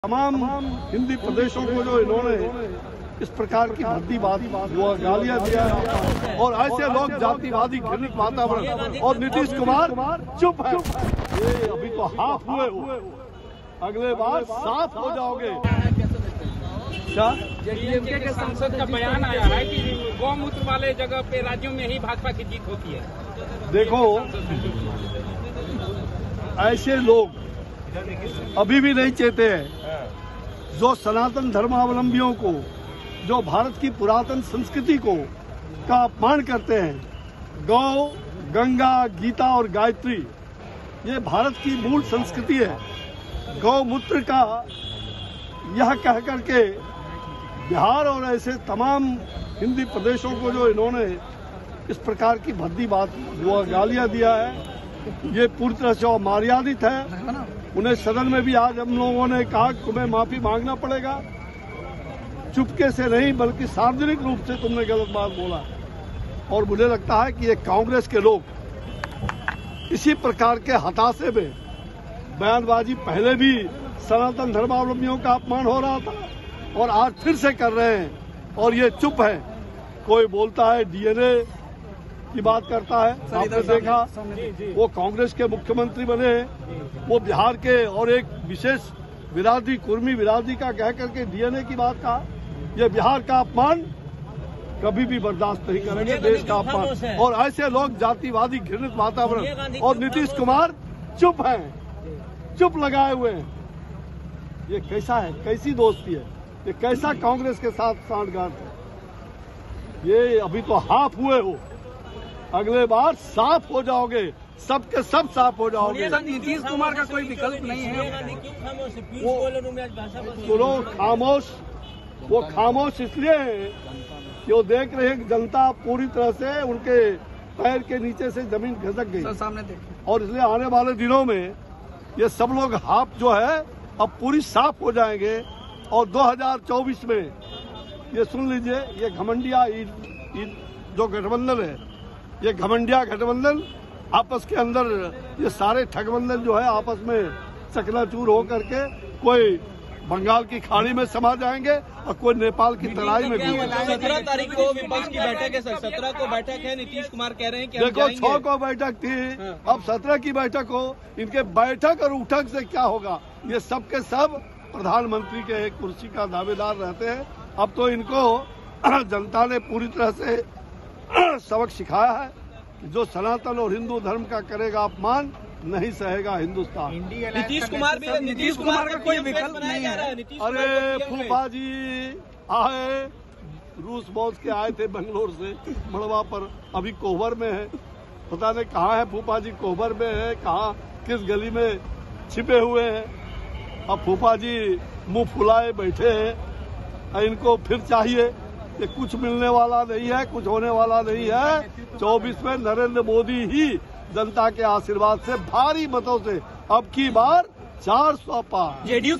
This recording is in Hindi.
तमाम हिंदी प्रदेशों को जो इन्होंने इस प्रकार की भद्दी बात गालियां दिया है और ऐसे लोग जातिवादी घृणित वातावरण और नीतीश कुमार चुप है। ये अभी तो हाफ हुए हो, अगले बार साफ हो जाओगे। क्या डीएमके के सांसद का बयान आया है कि गौमूत्र वाले जगह पे राज्यों में ही भाजपा की जीत होती है। देखो, ऐसे लोग अभी भी नहीं चेते हैं जो सनातन धर्मावलंबियों को, जो भारत की पुरातन संस्कृति को का अपमान करते हैं। गौ, गंगा, गीता और गायत्री ये भारत की मूल संस्कृति है। गौमूत्र का यह कह करके बिहार और ऐसे तमाम हिंदी प्रदेशों को जो इन्होंने इस प्रकार की भद्दी बात गालियां दिया है, ये पूरी तरह से अमर्यादित है। उन्हें सदन में भी आज हम लोगों ने कहा कि तुम्हें माफी मांगना पड़ेगा। चुपके से नहीं बल्कि सार्वजनिक रूप से तुमने गलत बात बोला। और मुझे लगता है कि ये कांग्रेस के लोग इसी प्रकार के हताशे में बयानबाजी, पहले भी सनातन धर्मावलंबियों का अपमान हो रहा था और आज फिर से कर रहे हैं और ये चुप है। कोई बोलता है डीएनए की बात करता है, आपने देखा वो कांग्रेस के मुख्यमंत्री बने, वो बिहार के और एक विशेष बिरादरी, कुर्मी बिरादरी का कह करके डीएनए की बात कहा। ये बिहार का अपमान कभी भी बर्दाश्त नहीं करेंगे, देश का अपमान। और ऐसे लोग जातिवादी घृणित वातावरण और नीतीश कुमार चुप हैं, चुप लगाए हुए हैं। ये कैसा है, कैसी दोस्ती है, ये कैसा कांग्रेस के साथ सांठगांठ है। ये अभी तो हाफ हुए हो, अगले बार साफ हो जाओगे, सबके सब साफ हो जाओगे। नीतीश कुमार का कोई विकल्प नहीं है। सुनो, खामोश, वो खामोश इसलिए है कि वो देख रहे हैं कि जनता पूरी तरह से उनके पैर के नीचे से जमीन खिसक गई सामने देखें। और इसलिए आने वाले दिनों में ये सब लोग हाफ जो है अब पूरी साफ हो जाएंगे। और 2024 में ये सुन लीजिए, ये घमंडिया जो गठबंधन है, ये घमंडिया गठबंधन आपस के अंदर, ये सारे ठगबंधन जो है आपस में चकनाचूर होकर के कोई बंगाल की खाड़ी में समा जाएंगे और कोई नेपाल की तराई में भी। 17 तारीख को विपक्ष की बैठक है सर, 17 को बैठक है। नीतीश कुमार कह रहे हैं कि देखो 6 को बैठक थी, अब 17 की बैठक हो। इनके बैठक और उठक से क्या होगा? ये सब के सब प्रधानमंत्री के एक कुर्सी का दावेदार रहते हैं। अब तो इनको जनता ने पूरी तरह से सबक सिखाया है कि जो सनातन और हिंदू धर्म का करेगा अपमान, नहीं सहेगा हिंदुस्तान। नीतीश कुमार का कोई विकल्प नहीं है। अरे फूफा जी आए, रूस बॉस के आए थे बेंगलोर से मड़वा पर, अभी कोहबर में है। पता नहीं कहाँ है फूफा जी, कोहबर में है कहाँ, किस गली में छिपे हुए हैं। अब फूफा जी मुंह फुलाए बैठे हैं। इनको फिर चाहिए कि कुछ मिलने वाला नहीं है, कुछ होने वाला नहीं है। 24 में नरेंद्र मोदी ही जनता के आशीर्वाद से भारी मतों से अब की बार 400 पार।